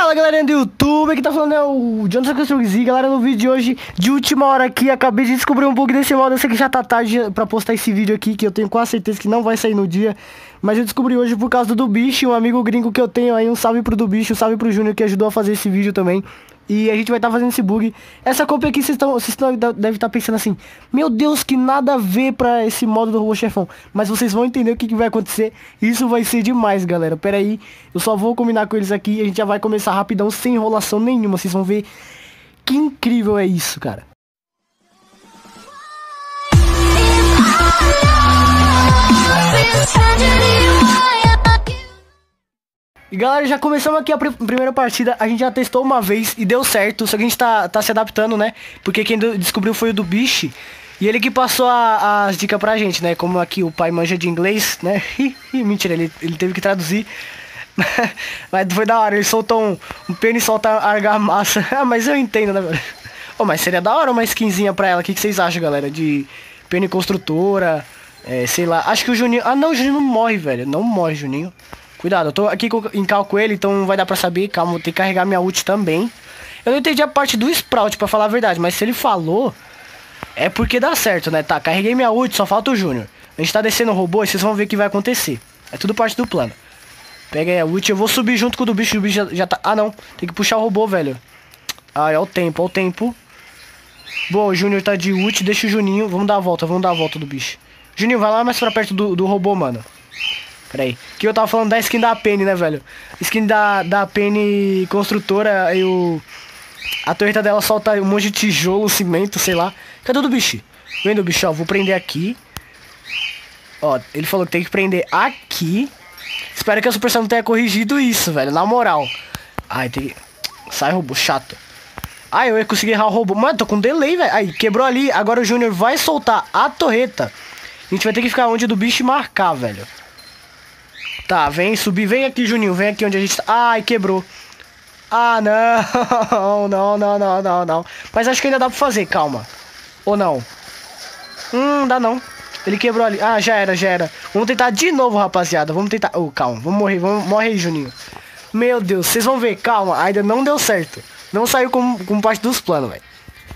Fala galerinha do YouTube, aqui tá falando é o Jonathan Construx. Galera, no vídeo de hoje, de última hora aqui, acabei de descobrir um bug desse modo. Eu sei que já tá tarde pra postar esse vídeo aqui, que eu tenho quase certeza que não vai sair no dia. Mas eu descobri hoje por causa do Bicho, um amigo gringo que eu tenho aí. Um salve pro do Bicho, um salve pro Júnior que ajudou a fazer esse vídeo também. E a gente vai estar fazendo esse bug. Essa cópia aqui, vocês devem estar pensando assim: meu Deus, que nada a ver pra esse modo do Robô Chefão. Mas vocês vão entender o que vai acontecer. Isso vai ser demais, galera. Pera aí, eu só vou combinar com eles aqui e a gente já vai começar rapidão, sem enrolação nenhuma. Vocês vão ver que incrível é isso, cara. E galera, já começamos aqui a primeira partida. A gente já testou uma vez e deu certo. Só que a gente tá se adaptando, né? Porque quem descobriu foi o do Bicho. E ele que passou as dicas pra gente, né? Como aqui o pai manja de inglês, né? Mentira, ele teve que traduzir. Mas foi da hora, ele soltou um pênis, solta argamassa. Ah, mas eu entendo, né, velho? Oh, mas seria da hora uma skinzinha pra ela. O que vocês acham, galera? De pênis construtora, sei lá. Acho que o Juninho... Ah, não, o Juninho não morre, velho. Não morre, Juninho. Cuidado, eu tô aqui em cal com ele, então não vai dar pra saber. Calma, vou ter que carregar minha ult também. Eu não entendi a parte do Sprout, pra falar a verdade. Mas se ele falou, é porque dá certo, né? Tá, carreguei minha ult, só falta o Júnior. A gente tá descendo o robô e vocês vão ver o que vai acontecer. É tudo parte do plano. Pega aí a ult, eu vou subir junto com o do Bicho. O Bicho já tá... Ah, não, tem que puxar o robô, velho. Ah, é o tempo, é o tempo. Boa, o Júnior tá de ult, deixa o Juninho. Vamos dar a volta do Bicho. Juninho, vai lá mais pra perto do robô, mano. Pera aí, que eu tava falando da skin da Penny, né, velho? Skin da Penny construtora e a torreta dela solta um monte de tijolo, cimento, sei lá. Cadê o do Bicho? Vem do Bicho, ó, vou prender aqui. Ó, ele falou que tem que prender aqui. Espero que a Supercell não tenha corrigido isso, velho, na moral. Ai, tem que... Sai, robô, chato. Ai, eu ia conseguir errar o robô. Mano, tô com delay, velho. Aí, quebrou ali, agora o Júnior vai soltar a torreta. A gente vai ter que ficar onde do Bicho e marcar, velho. Tá, vem subir, vem aqui, Juninho, vem aqui onde a gente tá. Ai, quebrou. Ah, não, não. Mas acho que ainda dá pra fazer, calma. Ou não? Dá não. Ele quebrou ali. Ah, já era. Vamos tentar de novo, rapaziada. Vamos tentar. Oh, calma, vamos morrer, morre aí, Juninho. Meu Deus, vocês vão ver, calma. Ainda não deu certo. Não saiu com parte dos planos, velho.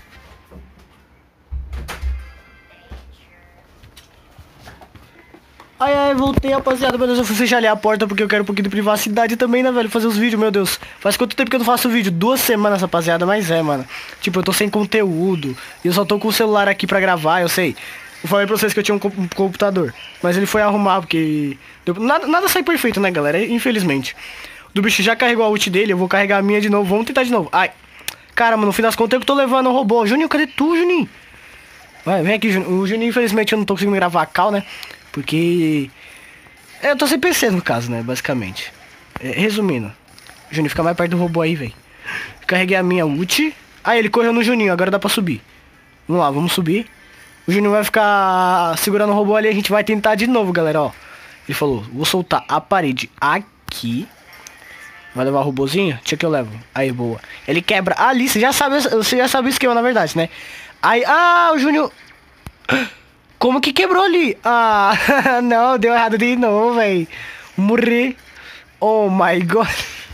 Ai, voltei, rapaziada. Meu Deus, eu fui fechar ali a porta porque eu quero um pouquinho de privacidade também, né, velho? Fazer os vídeos, meu Deus. Faz quanto tempo que eu não faço vídeo? 2 semanas, rapaziada, mas mano. Tipo, eu tô sem conteúdo. E eu só tô com o celular aqui pra gravar, eu sei. Eu falei pra vocês que eu tinha um computador. Mas ele foi arrumar porque... Nada sai perfeito, né, galera? Infelizmente. O do Bicho já carregou a ult dele, eu vou carregar a minha de novo. Vamos tentar de novo. Ai. Caramba, no fim das contas eu que tô levando o robô. Juninho, cadê tu, Juninho? Vai, vem aqui, Juninho. O Juninho, infelizmente, eu não tô conseguindo gravar a cal, né? Porque... eu tô sem PC no caso, né, basicamente. Resumindo, Juninho, fica mais perto do robô aí, velho. Carreguei a minha ult. Ah, ele correu no Juninho, agora dá pra subir. Vamos lá, vamos subir. O Juninho vai ficar segurando o robô ali. A gente vai tentar de novo, galera, ó. Ele falou, vou soltar a parede aqui. Vai levar o robôzinho? Deixa que eu levo. Aí, boa. Ele quebra ali, você já sabe o esquema, na verdade, né? Aí, o Juninho... Como que quebrou ali? Ah, não, deu errado de novo, velho. Morri. Oh my god.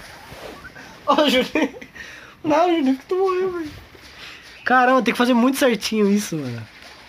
Oh, Juninho. Não, Juninho, que tu morreu, velho. Caramba, tem que fazer muito certinho isso, mano.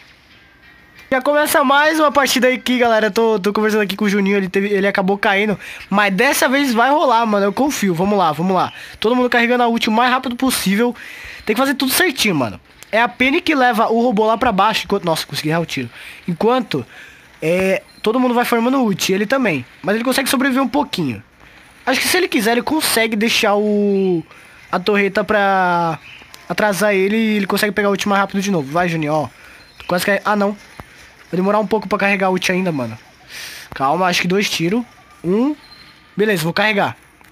Já começa mais uma partida aqui, galera. Tô conversando aqui com o Juninho, ele acabou caindo. Mas dessa vez vai rolar, mano, eu confio. Vamos lá. Todo mundo carregando a ult o mais rápido possível. Tem que fazer tudo certinho, mano. É a Penny que leva o robô lá pra baixo. Enquanto... Nossa, consegui errar o tiro. Enquanto todo mundo vai formando ult, ele também. Mas ele consegue sobreviver um pouquinho. Acho que se ele quiser, ele consegue deixar a torreta pra atrasar ele. E ele consegue pegar o ult mais rápido de novo. Vai, Juninho, ó. Quase que... Ah, não. Vai demorar um pouco pra carregar o ult ainda, mano. Calma, acho que 2 tiros. Beleza, vou carregar.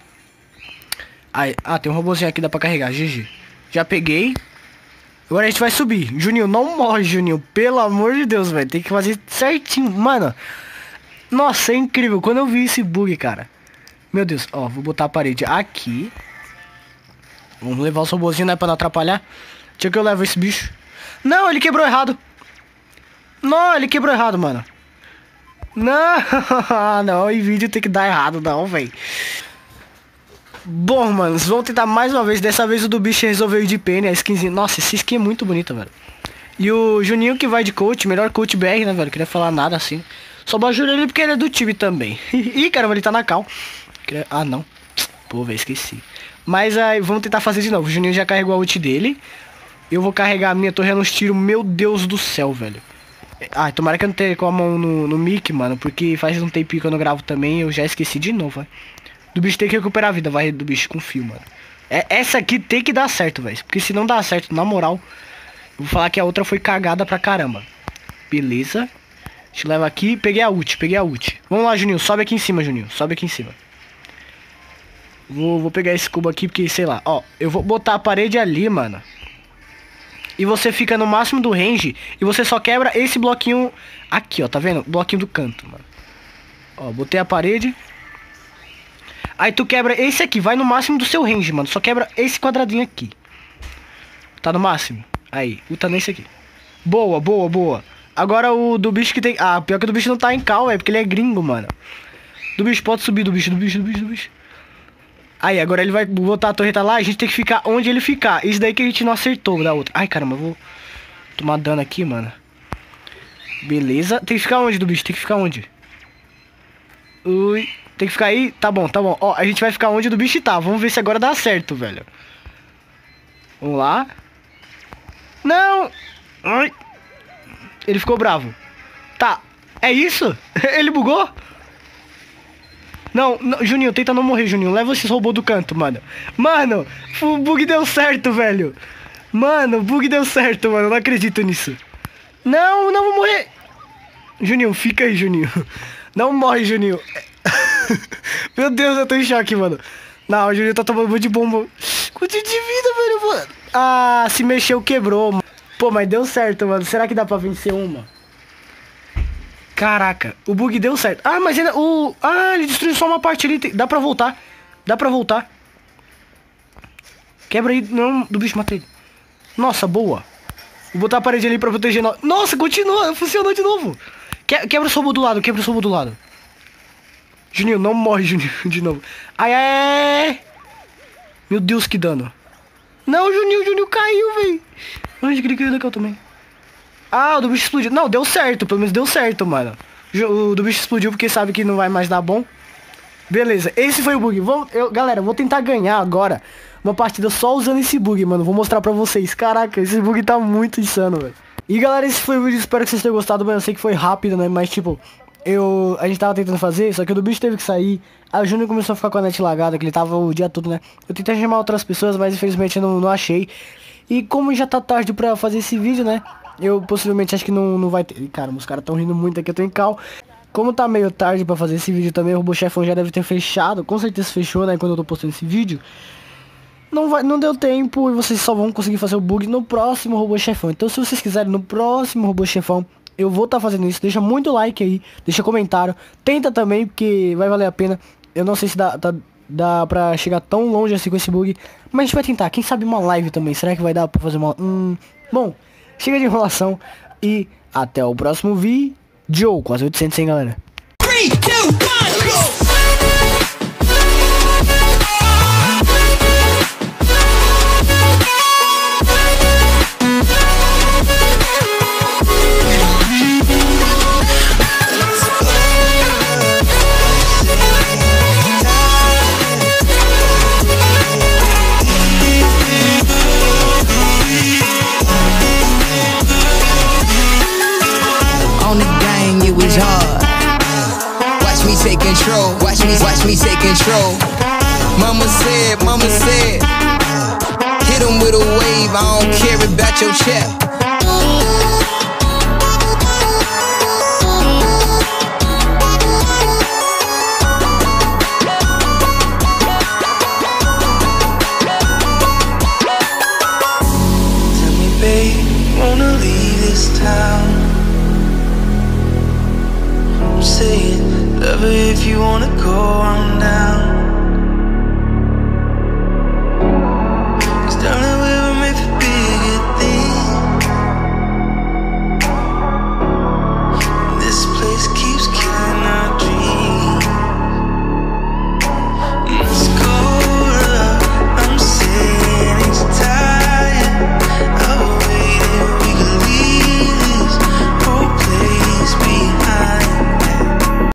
Aí, tem um robôzinho aqui, dá pra carregar. GG. Já peguei. Agora a gente vai subir. Juninho, não morre, Juninho. Pelo amor de Deus, velho. Tem que fazer certinho. Mano. Nossa, é incrível. Quando eu vi esse bug, cara. Meu Deus. Ó, vou botar a parede aqui. Vamos levar os robôzinhos, né? Pra não atrapalhar. Deixa que eu levo esse bicho. Não, ele quebrou errado. Não, ele quebrou errado, mano. Não, não. Em vídeo tem que dar errado, não, velho. Bom, manos, vamos tentar mais uma vez. Dessa vez o do bicho resolveu ir de Penny, a skinzinha. Nossa, essa skin é muito bonita, velho. E o Juninho que vai de coach, melhor coach BR, né, velho? Queria falar nada assim. Só bajulei ele porque ele é do time também. Ih, caramba, ele tá na cal. Ah, não. Pô, velho, esqueci. Mas aí, vamos tentar fazer de novo. O Juninho já carregou a ult dele. Eu vou carregar a minha, tô errando os tiros. Meu Deus do céu, velho. Ah, tomara que eu não tenha com a mão no mic, mano. Porque faz um tempinho que eu não gravo também. Eu já esqueci de novo, velho. Do bicho tem que recuperar a vida, vai do bicho com fio, mano. Essa aqui tem que dar certo, velho. Porque se não dá certo, na moral, eu vou falar que a outra foi cagada pra caramba. Beleza. Deixa eu levar aqui. Peguei a ult. Vamos lá, Juninho. Sobe aqui em cima, Juninho. Sobe aqui em cima. Vou pegar esse cubo aqui, porque, sei lá. Ó, eu vou botar a parede ali, mano. E você fica no máximo do range. E você só quebra esse bloquinho aqui, ó. Tá vendo? Bloquinho do canto, mano. Ó, botei a parede. Aí tu quebra esse aqui. Vai no máximo do seu range, mano. Só quebra esse quadradinho aqui. Tá no máximo. Aí, tá nesse aqui. Boa, boa, boa. Agora o do bicho que tem... Ah, pior que o do bicho não tá em cal, é porque ele é gringo, mano. Do bicho, pode subir do bicho. Aí, agora ele vai botar a torreta lá. A gente tem que ficar onde ele ficar. Isso daí que a gente não acertou da outra. Ai, caramba, eu vou tomar dano aqui, mano. Beleza. Tem que ficar onde do bicho? Tem que ficar onde? Ui. Tem que ficar aí? Tá bom, tá bom. Ó, a gente vai ficar onde do bicho tá. Vamos ver se agora dá certo, velho. Vamos lá. Não! Ai. Ele ficou bravo. Tá. É isso? Ele bugou? Não, Juninho, tenta não morrer, Juninho. Leva esses robôs do canto, mano. Mano, o bug deu certo, velho. Mano, o bug deu certo, mano. Eu não acredito nisso. Não, não vou morrer. Juninho, fica aí, Juninho. Não morre, Juninho. Meu Deus, eu tô em choque, mano. Não, o Juninho tá tomando muito de bomba. Quanto de vida, velho, mano. Ah, se mexeu, quebrou, mano. Pô, mas deu certo, mano. Será que dá pra vencer uma? Caraca, o bug deu certo. Ah, mas ainda ele destruiu só uma parte ali. Dá pra voltar. Dá pra voltar. Quebra aí. Não, do bicho, matei ele. Nossa, boa. Vou botar a parede ali pra proteger nós. Nossa, continua. Funcionou de novo. Quebra o robô do lado. Quebra o robô do lado. Juninho, não morre, Juninho, de novo. Ai, ai, ai. Meu Deus, que dano. Não, Juninho caiu, velho. Onde que ele caiu daqui também? Ah, o do bicho explodiu. Não, deu certo. Pelo menos deu certo, mano. O do bicho explodiu porque sabe que não vai mais dar bom. Beleza, esse foi o bug. Galera, vou tentar ganhar agora uma partida só usando esse bug, mano. Vou mostrar pra vocês. Caraca, esse bug tá muito insano, velho. E galera, esse foi o vídeo. Espero que vocês tenham gostado, mano. Eu sei que foi rápido, né? Mas tipo, a gente tava tentando fazer, só que o do bicho teve que sair. A Júnior começou a ficar com a net lagada, que ele tava o dia todo, né? Eu tentei chamar outras pessoas, mas infelizmente eu não achei. E como já tá tarde pra fazer esse vídeo, né? Eu possivelmente acho que não vai ter... Caramba, os caras tão rindo muito aqui, eu tô em cal. Como tá meio tarde pra fazer esse vídeo também, o Robô Chefão já deve ter fechado. Com certeza fechou, né, quando eu tô postando esse vídeo. Não deu tempo e vocês só vão conseguir fazer o bug no próximo Robô Chefão. Então se vocês quiserem no próximo Robô Chefão, eu vou estar fazendo isso. Deixa muito like aí, deixa comentário. Tenta também, porque vai valer a pena. Eu não sei se dá pra chegar tão longe assim com esse bug, mas a gente vai tentar. Quem sabe uma live também, será que vai dar pra fazer uma... Bom, chega de enrolação e até o próximo vídeo. Quase 800, hein, galera? 3, 2, 1, go! Watch me take control. Mama said, hit him with a wave, I don't care about your check. Tell me, babe, wanna leave this town? I'm saying, love her if you wanna go on down.